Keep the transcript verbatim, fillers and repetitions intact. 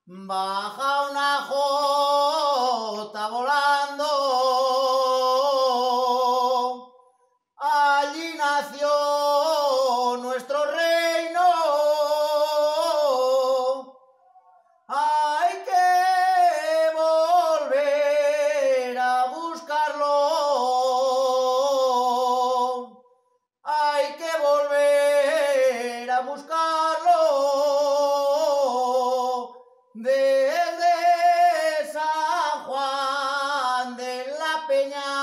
Baja una jota volando, allí nació nuestro reino. Hay que volver a buscarlo, hay que volver a buscarlo. Desde San Juan de la Peña